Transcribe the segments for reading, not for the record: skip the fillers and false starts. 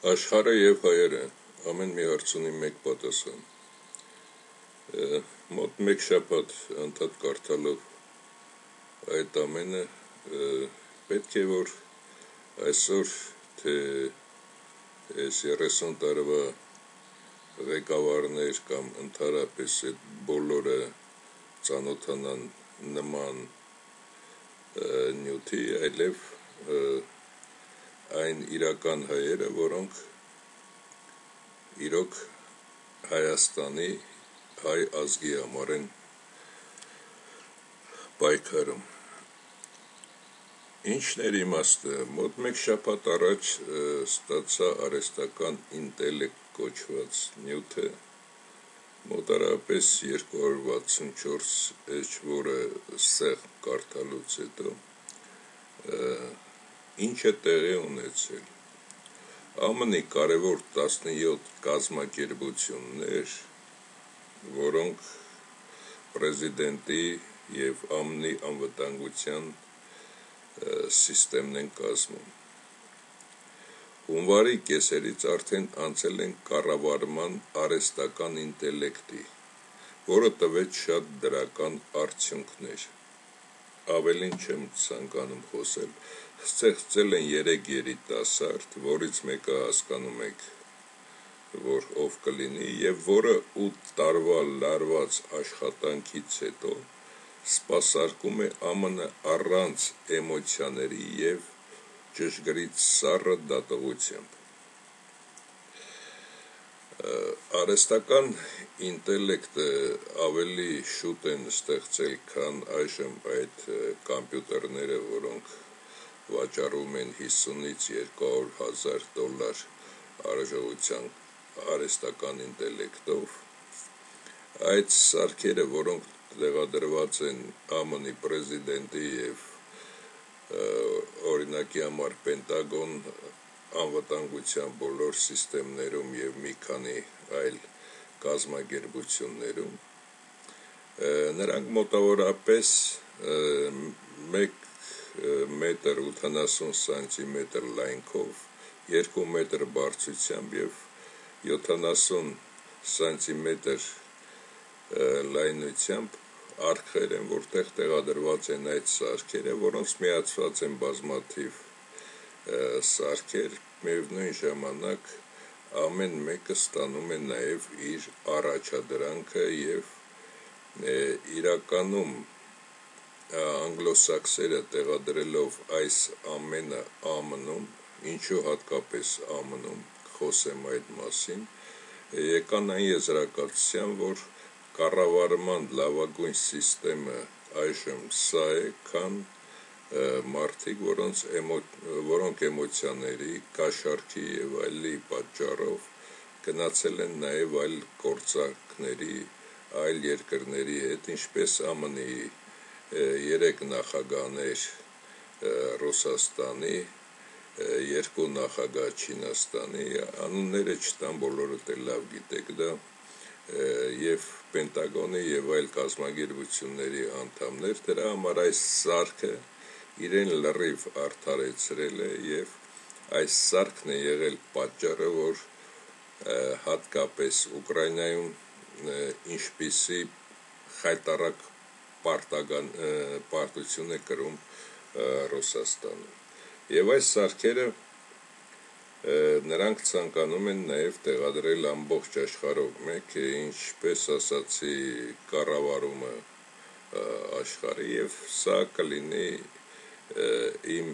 Աշխարհը եւ հայերը ամեն մի հարց ունի մեկ պատասխան։ Մոտ մեկ շաբաթ անդադ կարդալով այդ ամենը պետք է որ այսօր թե այս 30 տարվա ղեկավարներ կամ ընդհանրապես այդ բոլորը ծանոթանան նման նյութի, այլև այն իրական հայերը, որոնք իրոք Հայաստանի հայ ազգի համար են պայքարում։ Ինչն էր իմաստը, մոտ մեկ շաբաթ առաջ ստացա արհեստական ինտելեկտ կոչված նյութը, մոտարապես 264 էջ, որը սեղ կարդալուց հետո ինչ է տեղի ունեցել։ ԱՄՆ-ի կարևոր 17 կազմակերպություններ, որոնք պրեզիդենտի և ԱՄՆ-ի անվտանգության սիստեմն են կազմում։ Հունվարի կեսերից արդեն անցել են կառավարման արհեստական ինտելեկտի, որը տվեց շատ դրական արդյունքներ։ Ավելին չեմ ցանկանում խոսել, ստեղծել են 3 երիտասարդ, որից մեկը հասկանում եք, որ ով կլինի, և որը 8 տարվա լարված աշխատանքից հետո սպասարկում է ԱՄՆ առանց էմոցիաների և ճշգրիտ սառը դատողությամբ։ Արհեստական ինտելեկտը ավելի շուտ են ստեղծել, քան այժմ այդ կամպյուտերները, որոնք վաճառում են 50-ից 200 $200 արժողության արհեստական ինտելեկտով։ Այդ սարքերը, որոնք տեղադրված են ԱՄՆ-ի պրեզիդենտի և օրինակի համար Պենտագոն անվտանգության բոլոր սիստեմներում և մի քանի այլ կազմակերպություններում, նրանք մոտավորապես 1 մետր 80 սանտիմետր լայնքով, 2 մետր բարձրությամբ և 70 սանտիմետր լայնությամբ արկղեր են, որտեղ տեղադրված են այդ սարքերը, որոնց միացված են բազմաթիվ սարքեր, միևնույն ժամանակ ամեն մեկը ստանում է նաև իր առաջադրանքը և իրականում անգլոսաքսերը տեղադրելով այս ամենը ԱՄՆ-ում, ինչու հատկապես ԱՄՆ-ում, խոսեմ այդ մասին, եկան այն եզրակացության, որ կառավարման լավագույն սիստեմը այժմ սա է, քան մարդիկ, որոնք էմոցիաների, կաշառքի և այլի պատճառով գնացել են նաև այլ գործարքների, այլ երկրների հետ, ինչպես ԱՄՆ-ի 3 նախագահներ Ռուսաստանի, 2 նախագահ Չինաստանի, անունները չտամ, բոլորդ էլ լավ գիտեք դա, և Պենտագոնի և այլ կազմակերպությունների անդամներ, դրա համար այս սարքը իրեն լրիվ արդարացրել է և այս սարքն է եղել պատճառը, որ հատկապես Ուկրաինայում ինչպիսի խայտառակ պարտություն է կրում Ռուսաստանը։ Եվ այս սարքերը նրանք ցանկանում են նաև տեղադրել ամբողջ աշխարհով, մեկ է, ինչպես ասացի, կառավարումը աշխարհի, և սա կլինի իմ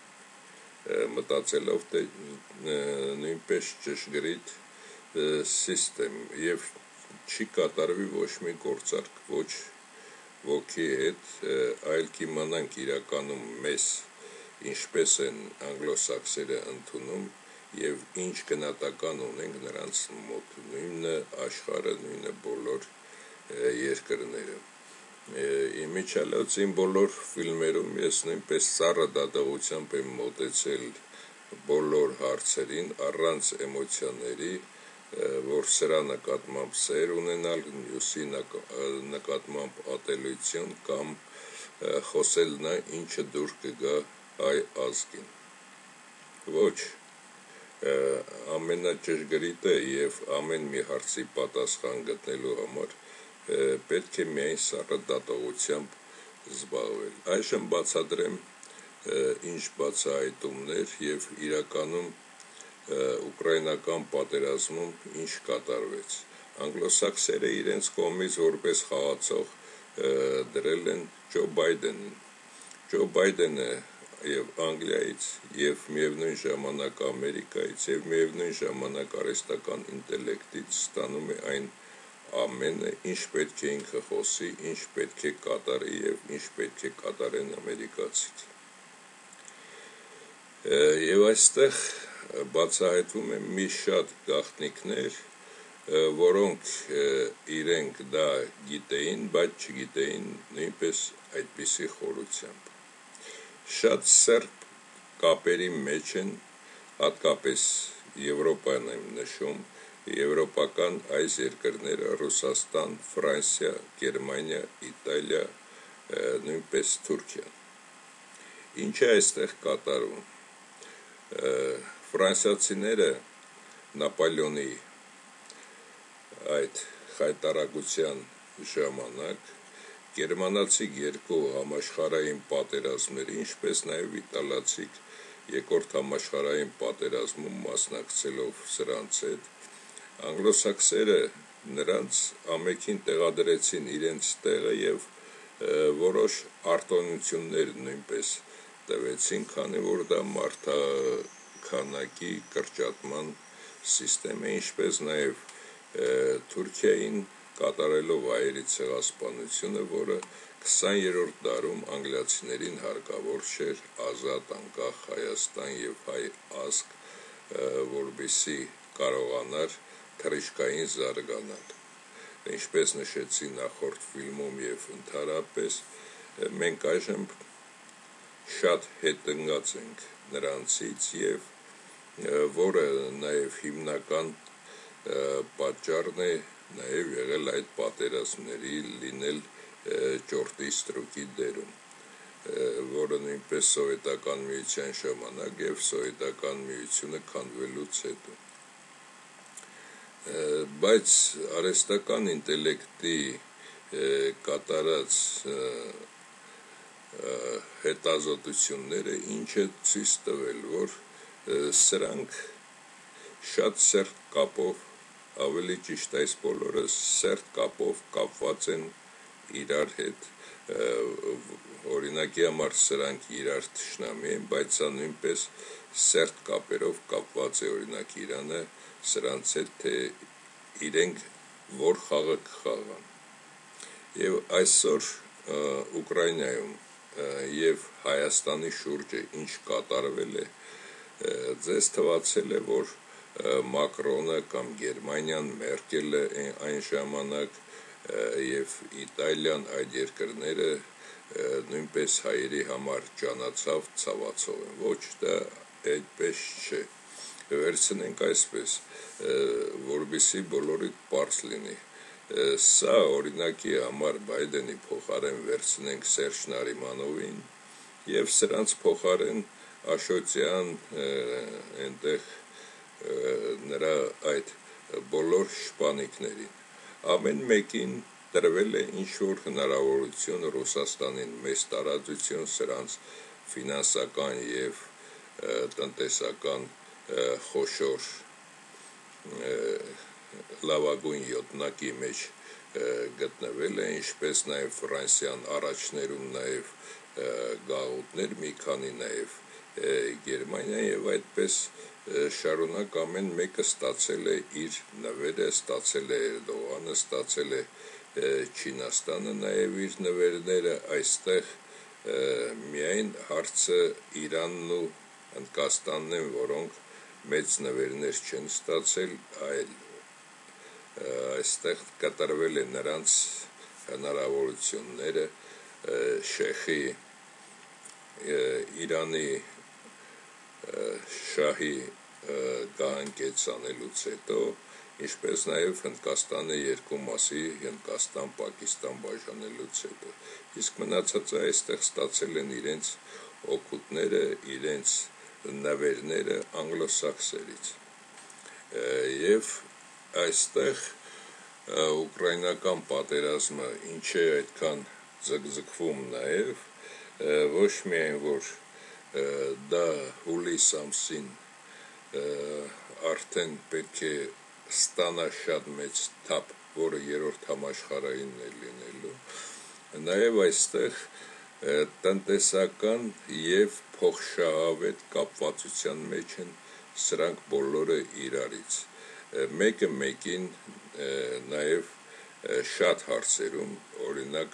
մտածելով նույնպես ճշգրիտ սիստեմ և չի կատարվի ոչ մի գործարք ոչ ոքի հետ, այլ կիմանանք իրականում մեզ ինչպես են անգլոսաքսերը ընդունում և ինչ գնահատական ունենք նրանց մոտ, նույնը աշխարհը, նույնը բոլոր երկրները։ Իմիջիալոց իմ բոլոր ֆիլմերում ես նույնպես սառը դատողությամբ եմ մոտեցել բոլոր հարցերին, առանց էմոցիաների, որ սրա նկատմամբ սեր ունենալ, մյուսի նկատմամբ ատելություն կամ խոսել նա ինչը դուր կգա հայ ազգին։ Ոչ, ամենաճշգրիտը եւ ամեն մի հարցի պատասխան գտնելու համար պետք է միայն սառը դատողությամբ զբաղվել։ Այժմ բացատրեմ ինչ բացահայտումներ եւ իրականում ուկրաինական պատերազմում ինչ կատարվեց։ Անգլոսաքսերը իրենց կողմից որպես խաղացող դրել են Ջո Բայդենին։ Ջո Բայդենը եւ Անգլիայից եւ միևնույն ժամանակ Ամերիկայից եւ միևնույն ժամանակ արհեստական ինտելեկտից ստանում է այն ամենը, ինչ պետք է ինքը խոսի, ինչ պետք է կատարի եւ ինչ պետք է կատարեն ամերիկացիք։ Եվ այստեղ բացահայտվում են մի շատ գաղտնիքներ, որոնք իրենք դա գիտեին, բայց չգիտեին նույնպես այդպիսի խորությամբ։ Շատ սերտ կապերի մեջ են, հատկապես Եվրոպան եմ նշում, եվրոպական այս երկրները՝ Ռուսաստան, Ֆրանսիա, Գերմանիա, Իտալիա, նույնպես Թուրքիան։ Ինչ է այստեղ կատարվում։ Ֆրանսիացիները Նապոլեոնի այդ խայտարակության ժամանակ գերմանացիք երկու համաշխարհային պատերազմների, ինչպես նաև իտալացիք երկրորդ համաշխարհային պատերազմում մասնակցելով սրանց հետ, անգլոսաքսերը նրանց ամենքին տեղադրեցին իրենց տեղը եւ որոշ արտոնություններ նույնպես տվեցին, քանի որ դա մարդաքանակի կրճատման սիստեմ է, ինչպես նաև Թուրքիային կատարելով հայերի ցեղասպանությունը, որը 20-րդ դարում անգլիացիներին հարկավոր չէր ազատ անկախ Հայաստան եւ հայ ազգ, որպեսզի կարողանար թռիչքային զարգանալ։ Ինչպես նշեցի նախորդ ֆիլմում եւ ընդհանրապես, մենք այժմ շատ հետընկած ենք նրանցից եւ որը նաեւ հիմնական պատճառն է նաեւ եղել այդ պատերազմների լինել ճորտի ստրուկի դերում, որը նույնպես սովետական միության ժամանակ եւ սովետական միությունը քանդվելուց հետո։ Բայց արհեստական ինտելեկտի կատարած հետազոտությունները ինչ է ցույց տվել, որ սրանք շատ սերտ կապով, ավելի ճիշտ այս բոլորը սերտ կապով կապված են իրար հետ, օրինակի համար սրանք իրար թշնամի են, բայց սա նույնպես սերտ կապերով կապված է օրինակ Իրանը սրանց հետ, թե իրենք որ խաղը կխաղան։ Եվ այսօր Ուկրաինայում եւ Հայաստանի շուրջը ինչ կատարվել է, ձեզ թվացել է, որ Մակրոնը կամ Գերմանիան, Մերկելը այն ժամանակ եւ Իտալիան, այդ երկրները նույնպես հայերի համար ճանաչավ ցավացող են։ Ոչ, դա այդպես չէ։ Վերցնենք այսպես, որպեսզի բոլորիդ պարզ լինի։ Սա օրինակի համար Բայդենի փոխարեն վերցնենք Սերժ Նարիմանովին եւ սրանց փոխարեն Աշոտյան այնտեղ նրա այդ բոլոր շպանիկներին, ամեն մեկին տրվել է ինչ-որ հնարավորություն Ռուսաստանին մեծ տարածություն սրանց ֆինանսական եւ տնտեսական խոշոր լավագույն յոթնակի մեջ գտնվել է, ինչպես նաև Ֆրանսիան առաջներում նաև գաղութներ մի քանի, նաև Գերմանիա, եւ այդպես շարունակ ամեն մեկը ստացել է իր նվերը, ստացել է Էրդողանը, ստացել է Չինաստանը նաև իր նվերները, այստեղ միայն հարցը Իրանն ու Հնդկաստանն են, որոնք մեծ նվերներ չեն ստացել, այլ այստեղ կատարվել է նրանց հնարավորությունները շեխի Իրանի շահի գահանկեցանելուց հետո, ինչպես նաև Հնդկաստանը երկու մասի Հնդկաստան-Պակիստան բաժանելուց հետո, իսկ մնացածը այստեղ ստացել են իրենց օգուտները, իրենց նվերները անգլոսաքսերից եւ այստեղ ուկրաինական պատերազմը ինչ է այդքան ձգձգվում նաեւ ոչ միայն որ դա հուլիս ամսին արդեն պետք է ստանա շատ մեծ թափ, որը երրորդ համաշխարհայինն է լինելու, նաև այստեղ տնտեսական եւ փոխշահավետ կապվածության մեջ են սրանք բոլորը իրարից, մեկը մեկին նաև շատ հարցերում, օրինակ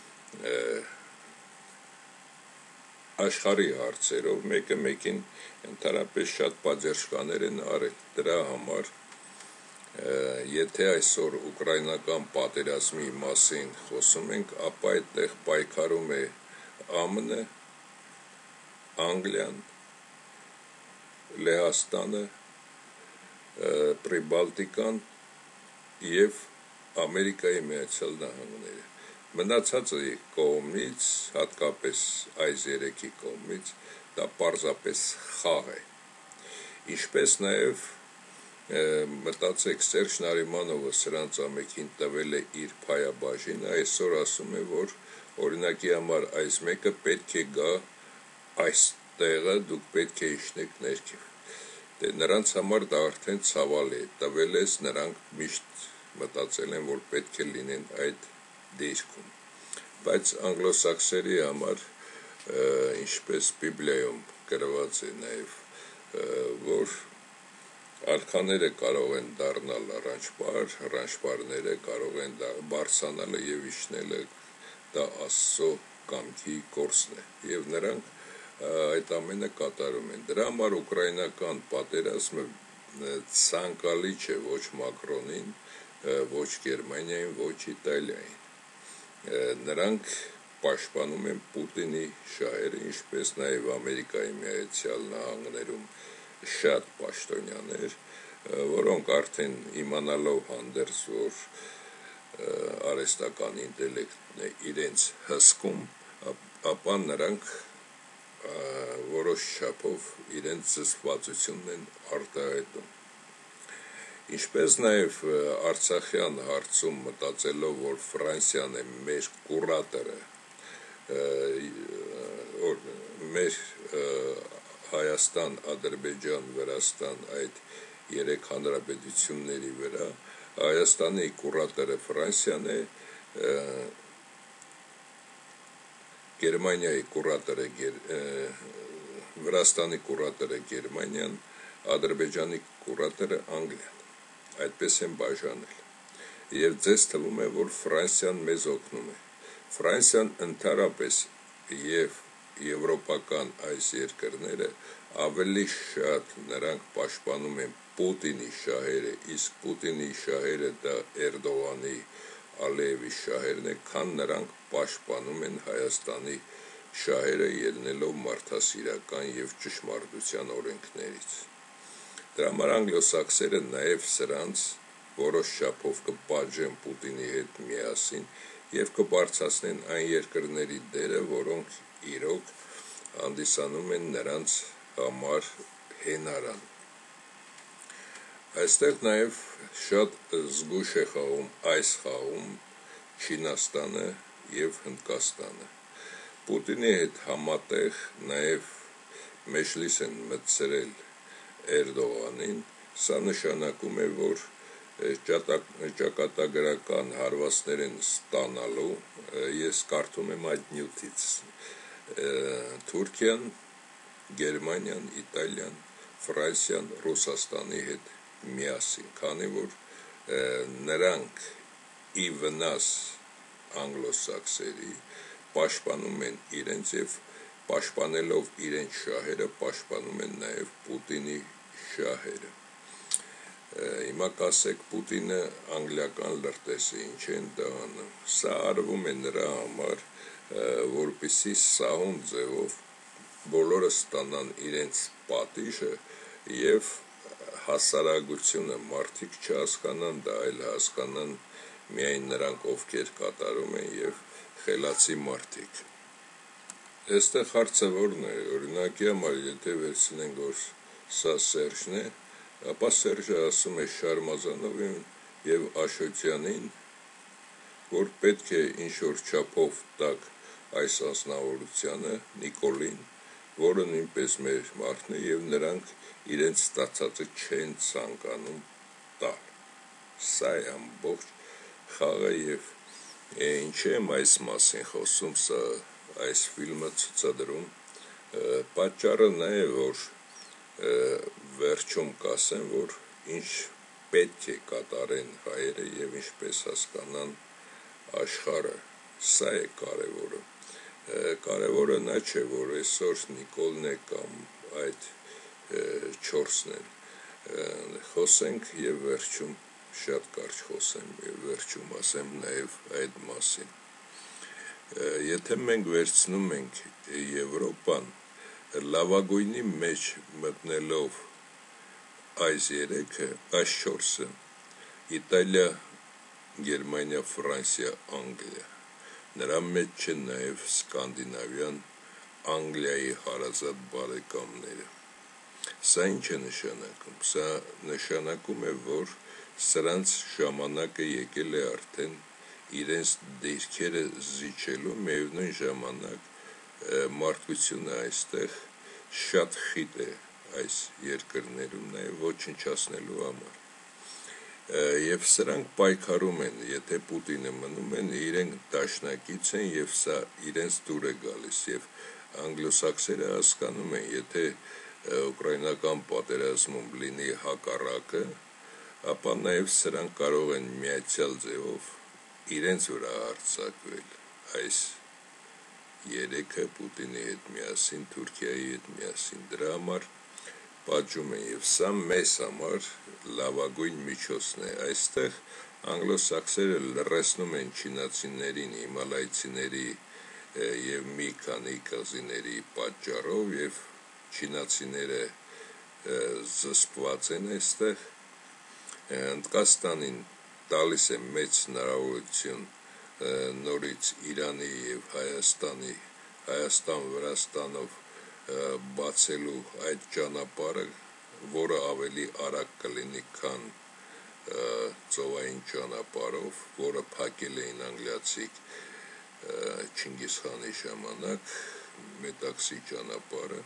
աշխարհի հարցերով մեկը մեկին ընդհանրապես շատ պատժկաներ են արել դրա համար եթե այսօր ուկրաինական պատերազմի մասին խոսում ենք ապա այդտեղ պայքարում է ԱՄՆ-ը, Անգլիան, Լեհաստանը, Պրիբալտիկան եւ Ամերիկայի Միացյալ Նահանգները մնացածը կողմից, հատկապես այս երեքի կողմից, դա պարզապես խաղ է։ Ինչպես նաև մտածեք Սերժ Նարիմանովը սրանց ամենին տվել է իր փայաբաժինը, այսօր ասում է, որ օրինակի համար այս մեկը պետք է գա այս տեղը, դուք պետք է իջնեք ներքև։ Դե նրանց համար դա արդեն ցավալ է, տվել ես նրանք միշտ մտածել են, որ պետք է լինեն այդ դիրքում, բայց անգլոսաքսերի համար, ինչպես Բիբլիայում գրված է նաև, որ արքաները կարող են դառնալ առանջպար, առանջպարները կարող են բարձրանալը եւ իջնելը, դա Աստծո կամքի գործն է, եւ նրանք այդ ամենը կատարում են։ Դրա համար ուկրաինական պատերազմը ցանկալի չէ ոչ Մակրոնին, ոչ Գերմանիային, ոչ Իտալիային։ Նրանք պաշտպանում են Պուտինի շահերը, ինչպես նաև Ամերիկայի Միացյալ Նահանգներում շատ պաշտոնյաներ, որոնք արդեն իմանալով հանդերձ, որ արհեստական ինտելեկտն է իրենց հսկում, ապա նրանք որոշ չափով իրենց զսպվածությունն են արտահայտում։ Ինչպես նաև Արցախյան հարցում մտածելով, որ Ֆրանսիան է մեր կուրատորը, մեր Հայաստան, Ադրբեջան, Վրաստան այդ երեք հանրապետությունների վրա Հայաստանի կուրատորը Ֆրանսիան է, Գերմանիայի կուրատորը Վրաստանի կուրատորը Գերմանիան, Ադրբեջանի կուրատորը Անգլիան, այդպես են բաժանել։ Եվ ձեզ թվում է, որ Ֆրանսիան մեզ օգնում է։ Ֆրանսիան ընդհանրապես եւ եվրոպական այս երկրները ավելի շատ նրանք պաշտպանում են Պուտինի շահերը, իսկ Պուտինի շահերը դա Էրդողանի, Ալիևի շահերն է, քան նրանք պաշտպանում են Հայաստանի շահերը ելնելով մարդասիրական եւ ճշմարտության օրենքներից։ Դրա համար անգլոսաքսերը նաև սրանց որոշ չափով կպատժեն Պուտինի հետ միասին եւ կբարձրացնեն այն երկրների դերը, որոնք իրոք հանդիսանում են նրանց համար հենարան։ Այստեղ նաև շատ զգուշ է խաղում այս խաղում Չինաստանը եւ Հնդկաստանը։ Պուտինի հետ համատեղ նաև մեջլիս են մտցրել Էրդողանին, սա նշանակում է, որ ճակատագրական հարվածներ են ստանալու, ես կարդում եմ այդ նյութից, Թուրքիան, Գերմանիան, Իտալիան, Ֆրանսիան, Ռուսաստանի հետ միասին, քանի որ նրանք ի վնաս անգլոսաքսերի պաշտպանում են իրենց եւ պաշտպանելով իրենց շահերը, պաշտպանում են նաև Պուտինի շահերը։ Հիմա կասեք Պուտինը անգլիական լրտես է, ինչ են դա անում։ Սա արվում է նրա համար, որպեսզի սահուն ձևով բոլորը ստանան իրենց պատիժը եւ հասարակությունը մարդիկ չհասկանան դա, այլ հասկանան միայն նրանք, ովքեր կատարում են եւ խելացի մարդիկ։ Այստեղ հարցը որն է, օրինակի համար, եթե վերցնենք, որ սա Սերժն է, ապա Սերժը ասում է Շարմազանովին և Աշոտյանին, որ պետք է ինչ-որ չափով տակ այս անձնավորությանը, Նիկոլին, որը նույնպես մեր մարդն է և նրանք իրենց ստացածը չեն ցանկանում տալ։ Սա է ամբողջ խաղը և ինչ եմ այս մասին խոսում, սա այս ֆիլմը ցուցադրում, պատճառը նա է, որ վերջում կասեն, որ ինչ պետք է կատարեն հայերը և ինչպես հասկանան աշխարհը, սա է կարևորը։ Կարևորը նա չէ, որ այսօր Նիկոլն է կամ այդ 4-ն են, խոսենք և վերջում շատ կարճ խոսեմ և վերջում ասեմ նաև այդ մասին։ Եթե մենք վերցնում ենք Եվրոպան, լավագույնի մեջ մտնելով այս 3-ը, այս 4-ը, Իտալիա, Գերմանիա, Ֆրանսիա, Անգլիա, նրա մեջ չեն նաև Սկանդինավյան, Անգլիայի հարազատ բարեկամները։ Սա ինչ է նշանակում։ Սա նշանակում է, որ սրանց ժամանակը եկել է արդեն իրենց դիրքերը զիջելու, միևնույն ժամանակ մարդկությունը այստեղ շատ խիտ է այս երկրներում նաև ոչնչացնելու համար։ Եվ սրանք պայքարում են, եթե Պուտինը մնում են, իրենք դաշնակից են և սա իրենց դուր է գալիս և անգլոսաքսերը հասկանում են, եթե ուկրաինական պատերազմում լինի հակառակը, ապա նաև սրանք կարող են միացյալ ձևով իրենց վրա հարձակվել այս 3-ը Պուտինի հետ միասին, Թուրքիայի հետ միասին, դրա համար պատժում են և սա մեզ համար լավագույն միջոցն է։ Այստեղ անգլոսաքսերը լռեցնում են չինացիներին, հիմալայցիների և մի քանի կղզիների պատճառով և չինացիները զսպված են այստեղ, Հնդկաստանին տալիս է մեծ հնարավորություն նորից Իրանի և Հայաստանի, Հայաստան-Վրաստանով բացելու այդ ճանապարհը, որը ավելի արագ կլինի, քան ծովային ճանապարհով, որը փակել էին անգլիացիք Չինգիզ խանի ժամանակ, Մետաքսի ճանապարհը,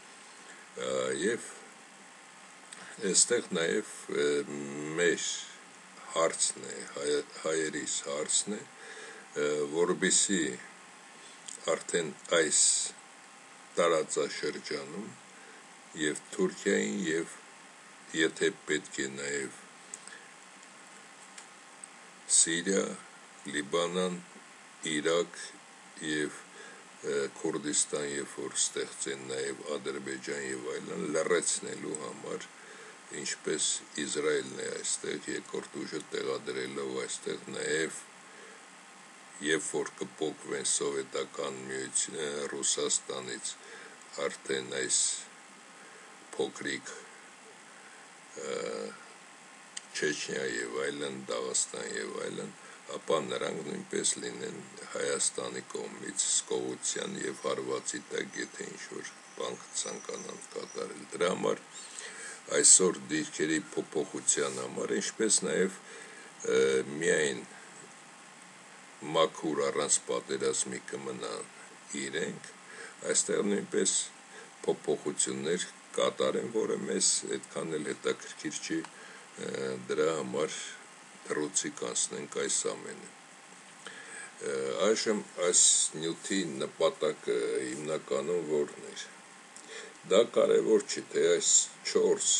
և այստեղ նաև մեր հարցն է, հայերիս հարցն է, որպեսզի արդեն այս տարածաշրջանում և Թուրքիային և եթե պետք է նաև Սիրիա, Լիբանան, Իրաք և Քուրդիստան, երբ որ ստեղծեն նաև Ադրբեջան և այլն, լռեցնելու համար, ինչպես Իսրայելն է այստեղ երկրորդ ուժը տեղադրելով այստեղ նաև, երբ որ կփոկվեն Սովետական Միությունը Ռուսաստանից, արդեն այս փոքրիկ Չեչնիա և այլն, Դաղստան և այլն, ապա նրանք նույնպես լինեն Հայաստանի կողմից սկողության և հարվածի տակ, եթե ինչ-որ բան ցանկանան կատարել։ Դրա համար այսօր դիրքերի փոփոխության համար, ինչպես նաև միայն մաքուր առանց պատերազմի կմնան իրենք, այստեղ նույնպես փոփոխություններ կատարեն, որը մեզ այդքան էլ հետաքրքիր չի, դրա համար թռուցիկ անցնենք այս ամենը։ Այժմ այս նյութի նպատակը հիմնականում որն էր։ Դա կարևոր չի, թե այս 4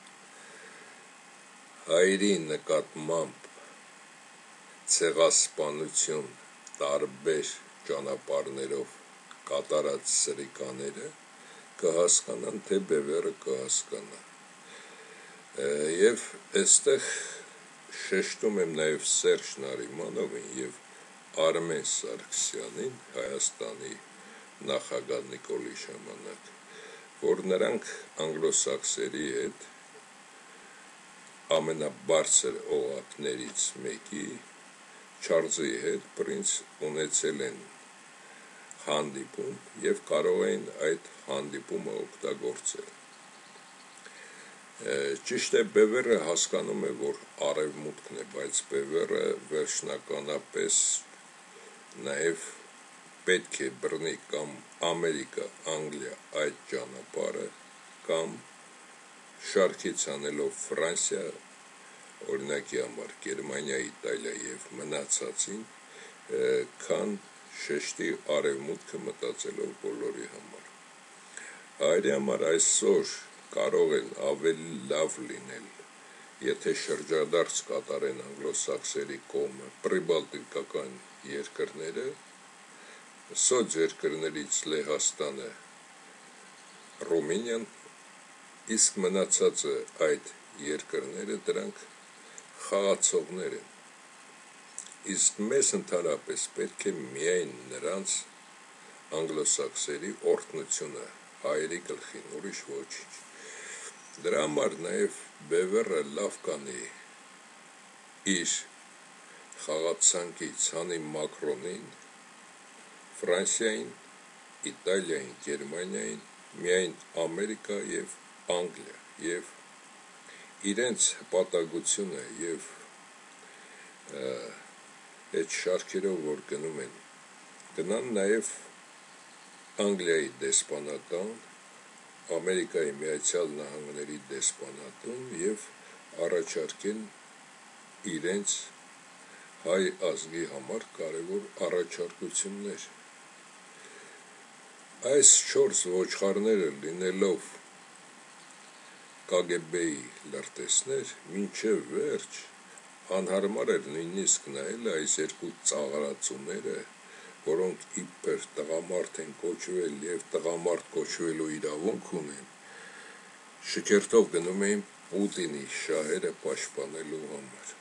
հայերի նկատմամբ ցեղասպանություն տարբեր ճանապարհներով կատարած սրիկաները կհասկանան, թե Բևերը կհասկանա։ Եվ այստեղ շեշտում եմ նաև Սերժ Նարիմանովին և Արմեն Սարգսյանին, Հայաստանի նախագահ Նիկոլի ժամանակ, որ նրանք անգլոսաքսերի հետ ամենաբարձր օղակներից մեկի Չարլզի հետ, պրինց, ունեցել են հանդիպում և կարող էին այդ հանդիպումը օգտագործել։ Ճիշտ է, Բևերը հասկանում է, որ արևմուտքն է, բայց Բևերը վերջնականապես նաև պետք է բռնի կամ Ամերիկա, Անգլիա այդ ճանապարհը, կամ շարքից անելով Ֆրանսիա, օրինակի համար Գերմանիա, Իտալիա և մնացածին, քան շեշտի արևմուտքը մտածելով բոլորի համար։ Հայերի համար այսօր կարող են ավելի լավ լինել, եթե շրջադարձ կատարեն անգլոսաքսերի կողմը պրիբալտիկական երկրները, սոց երկրներից Լեհաստանը, Ռումինիան, իսկ մնացածը այդ երկրները դրանք խաղացողներ են, իսկ մեզ ընդհանրապես պետք է միայն նրանց անգլոսաքսերի օրհնությունը հայերի գլխին, ուրիշ ոչինչ։ Դրա համար նաև Բևերը լավ կանի իր խաղացանկից հանի Մակրոնին, Ֆրանսիային, Իտալիային, Գերմանիային, միայն Ամերիկա և Անգլիա, և իրենց հպատակությունը և այդ շարքերով, որ գնում են, գնան նաև Անգլիայի դեսպանատան, Ամերիկայի Միացյալ Նահանգների դեսպանատուն և առաջարկեն իրենց հայ ազգի համար կարևոր առաջարկություններ։ Այս 4 ոչխարները լինելով KGB-ի լրտեսներ, մինչև վերջ անհարմար էր նույնիսկ նայել այս երկու ծաղարացուները, որոնք իբր տղամարդ են կոչվել և տղամարդ կոչվելու իրավունք ունեն, շքերթով գնում էին Պուտինի շահերը պաշտպանելու համար։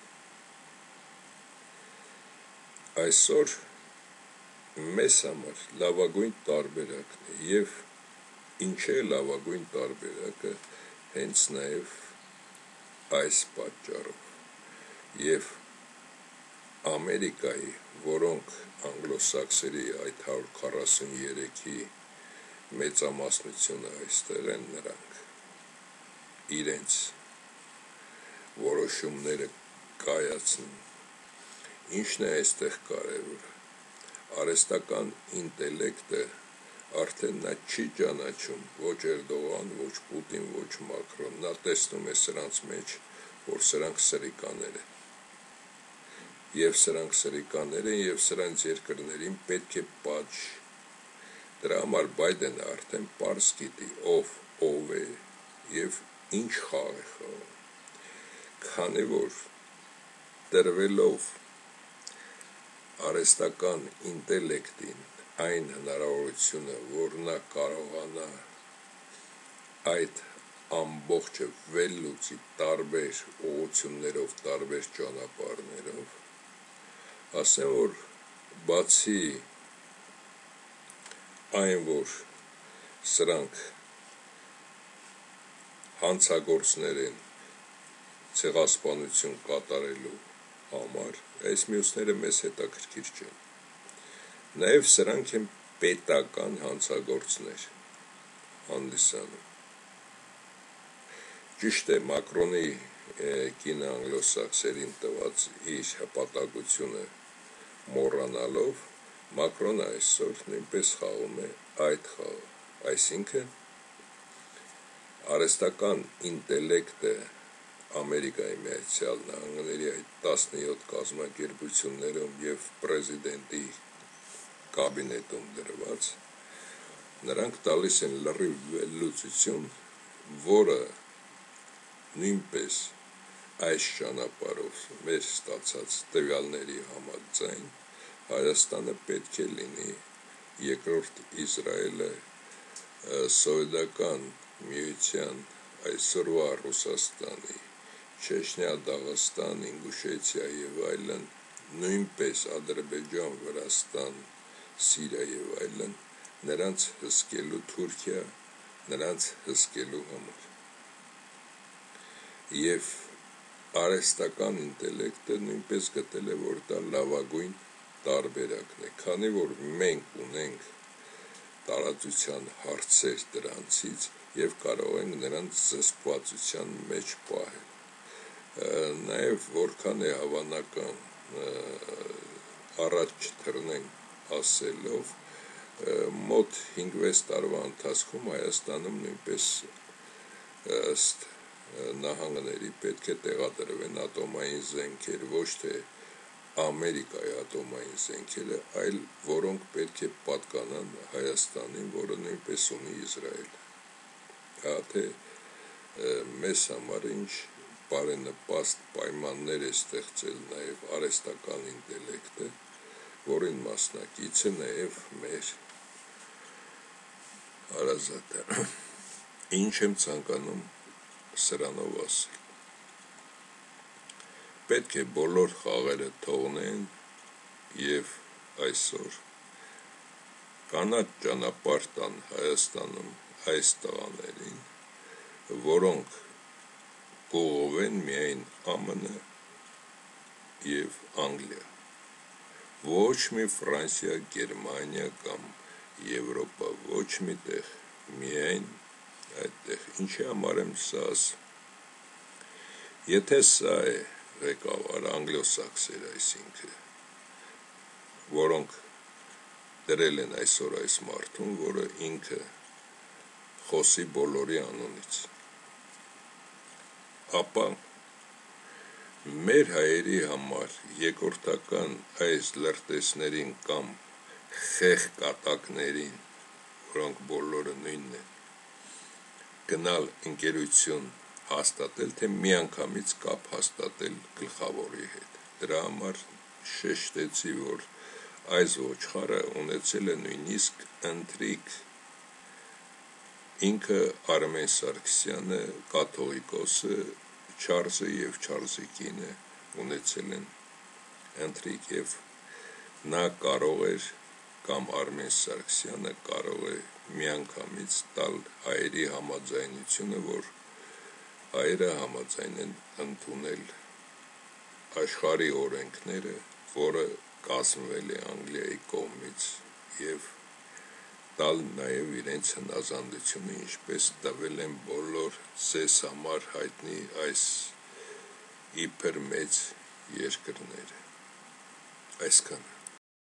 Այսօր մեզ համար լավագույն տարբերակն է, և ինչ է լավագույն տարբերակը, հենց նաև այս պատճառով, և Ամերիկայի, որոնք անգլոսաքսերի այդ 143-ի մեծամասնությունը այստեղ են, նրանք իրենց որոշումները կայացնում։ Ինչն է այստեղ կարևորը, արհեստական ինտելեկտը արդեն նա չի ճանաչում ոչ Էրդողան, ոչ Պուտին, ոչ Մակրոն, նա տեսնում է սրանց մեջ, որ սրանք սրիկաներ են, և սրանք սրիկաներ են, և սրանց երկրներին պետք է պատժի։ Դրա համար Բայդենը արդեն պարզ գիտի ով է և ինչ խաղ է խաղում, քանի որ տրվելով արհեստական ինտելեկտին այն հնարավորությունը, որ նա կարողանա այդ ամբողջը վերլուծի տարբեր ուղղություններով, տարբեր ճանապարհներով, ասեմ, որ բացի այն, որ սրանք հանցագործներ են ցեղասպանություն կատարելու համար, այս մյուսները մեզ հետաքրքիր չեն, նաև սրանք են պետական հանցագործներ հանդիսանում։ Ճիշտ է, Մակրոնի կինը անգլոսաքսերին տված իր հպատակությունը մոռանալով, Մակրոնը այսօր նույնպես խաղում է այդ խաղը, այսինքն արհեստական ինտելեկտը Ամերիկայի Միացյալ Նահանգների այդ 17 կազմակերպություններում և պրեզիդենտի կաբինետում դրված, նրանք տալիս են լրիվ վերլուծություն, որը նույնպես այս ճանապարհով մեր ստացած տվյալների համաձայն Հայաստանը պետք է լինի երկրորդ Իսրայելը սովետական միության, այսօրվա Ռուսաստանի, Չեչնիա, Դաղստան, Ինգուշեցիա և այլն, նույնպես Ադրբեջան, Վրաստան, Սիրիա և այլն, նրանց հսկելու Թուրքիա, նրանց հսկելու համար։ Եվ արհեստական ինտելեկտը նույնպես գտել է, որ դա լավագույն տարբերակն է, քանի որ մենք ունենք տարածության հարցեր դրանցից եւ կարող ենք նրանց զսպվածության մեջ պահել։ Նաեւ որքան է հավանական առաջ չթռնենք ասելով, մոտ 5-6 տարվա ընթացքում Հայաստանում նույնպես ըստ նահանգների պետք է տեղադրվեն ատոմային զենքեր, ոչ թե Ամերիկայի ատոմային զենքերը, այլ որոնք պետք է պատկանան Հայաստանին, որը նույնպես ունի Իսրայելը։ Հա թե մեզ համար ինչ բարենպաստ պայմաններ է ստեղծել նաև արհեստական ինտելեկտը, որին մասնակից է նաև մեր հարազատը։ Ինչ եմ ցանկանում սրանով ասել։ Պետք է բոլոր խաղերը թողնեն եւ այսօր կանաչ ճանապարհ տան Հայաստանում այս տղաներին, որոնք կողովեն միայն ԱՄՆ եւ Անգլիա, ոչ մի Ֆրանսիա, Գերմանիա կամ Եվրոպա, ոչ մի տեղ, միայն այդտեղ։ Ինչի համար եմ սա ասում։ Եթե սա է ղեկավար անգլոսաքսեր, այսինքն, որոնք դրել են այսօր այս մարդուն, որը ինքը խոսի բոլորի անունից, ապա մեր հայերի համար երկրորդական այս լրտեսներին կամ խեղ կատակներին, որոնք բոլորը նույնն են, գնալ ընկերություն հաստատել, թե միանգամից կապ հաստատել գլխավորի հետ։ Դրա համար շեշտեցի, որ այս ոչխարը ունեցել է նույնիսկ ընթրիք, ինքը Արմեն Սարգսյանը, կաթողիկոսը, Չարլզը եւ Չարլզի կինը ունեցել են ընթրիք եւ նա կարող էր կամ Արմեն Սարգսյանը կարող է միանգամից տալ հայերի համաձայնությունը, որ հայերը համաձայն են ընդունել աշխարհի օրենքները, որը կազմվել է Անգլիայի կողմից եւ տալ նաեւ իրենց հնազանդությունը, ինչպես տվել են բոլոր ձեզ համար հայտնի այս իբր մեծ երկրները։ Այսքանը